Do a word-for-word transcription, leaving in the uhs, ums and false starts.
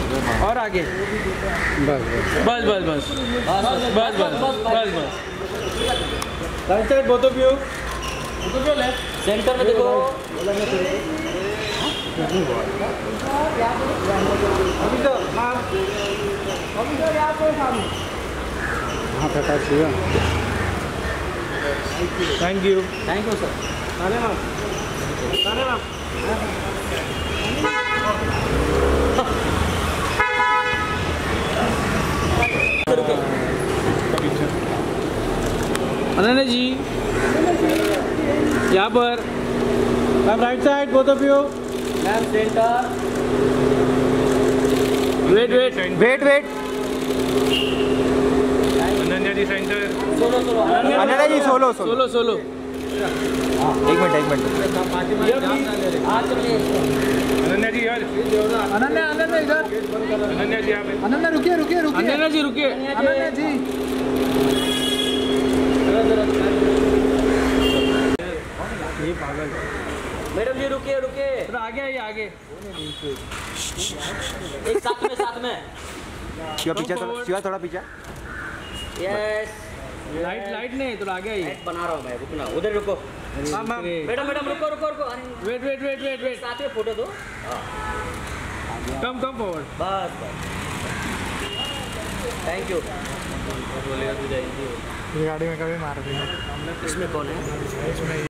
और आगे बस बस बस बस बस बस बस बस right side both of you center में देखो। अभी तो हाँ अभी तो यहाँ पे सामने हाँ प्रकाश भैया thank you thank you sir. अरे मैम अरे मैम अनन्या जी यहाँ पर ma'am right side both of you ma'am center. Wait wait wait wait Ananya ji center solo solo Ananya ji solo solo solo solo एक मिनट एक मिनट हाँ चलिए। अनन्या जी यार अनन्या अनन्या इधर अनन्या जी यहाँ पे अनन्या रुकिए रुकिए रुकिए अनन्या जी रुकिए अनन्या जी ये पागल मैडम जी रुकिए रुकिए। थोड़ा आगे आइए आगे एक साथ में साथ में। शिवा पीछे थोड़ा शिवा थोड़ा पीछे यस। लाइट लाइट नहीं थोड़ा आगे आइए बना रहा हूँ मैं। रुकना उधर रुको। हाँ मैम मैडम मैडम रुको रुको रुको। अरे wait wait wait wait wait साथ में फोटो दो। कम कम फॉरवर्ड बस बस थैंक यू। ये गाड़ी में कभी मार दी इसमें कौन है? इसमें